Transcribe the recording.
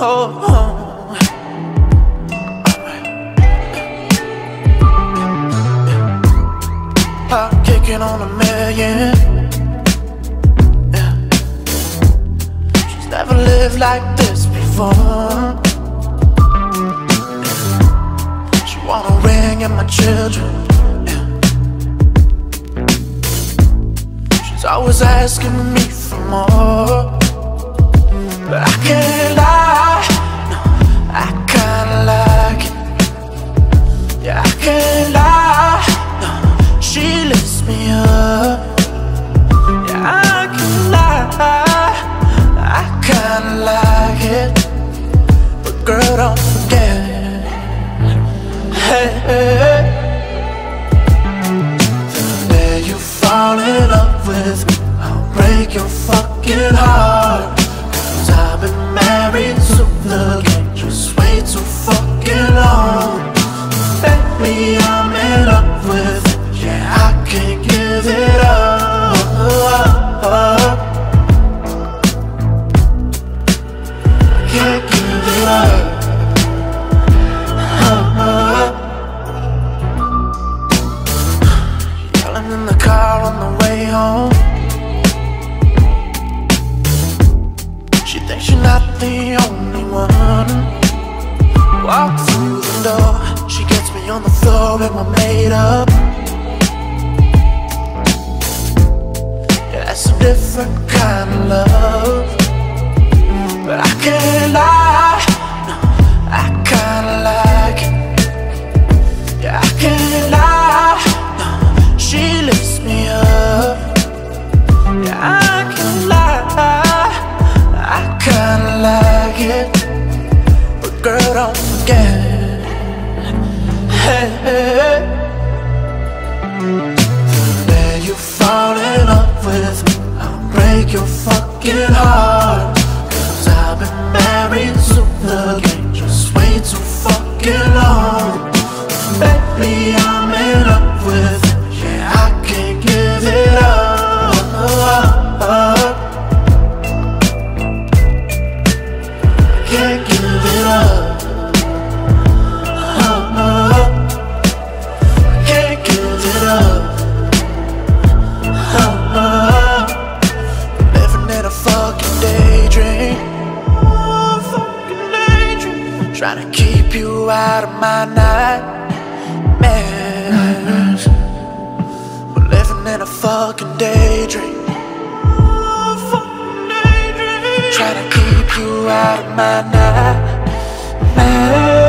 oh. I'm kicking on 1,000,000. Yeah. She's never lived like this before. She want a ring and my children. Yeah. She's always asking me for more, but I can't lie, no, I kinda like it. Yeah, I can't lie, no, she lifts me up. Yeah, I can't lie, I kinda like it. But girl, don't forget, hey, hey, the day you fall in love with me, I'll break your fucking heart. I've been married to the game just way too fucking long. Baby, I'm in love with it, yeah, I can't give it up. I can't give it up. Yelling in the car on the way home. She thinks she's not the only one. Walk through the door, she gets me on the floor and we're made up. Yeah, that's a different kind of love. But I can't lie, no, I kinda like it. Yeah, I can't lie, no, she lifts me up. Yeah, I can't lie, I kinda like it. But girl, don't forget, hey, hey, the day you fall in love with me, I'll break your fucking heart. Cause I've been married to the game just way too fucking long. Baby, I'm in love with it, yeah, I can't give it up. Can't give it up. Can't give it up. Living in a fucking daydream. Trying to keep you out of my nightmares. We're living in a fucking daydream. Trying to keep you out of my nightmares.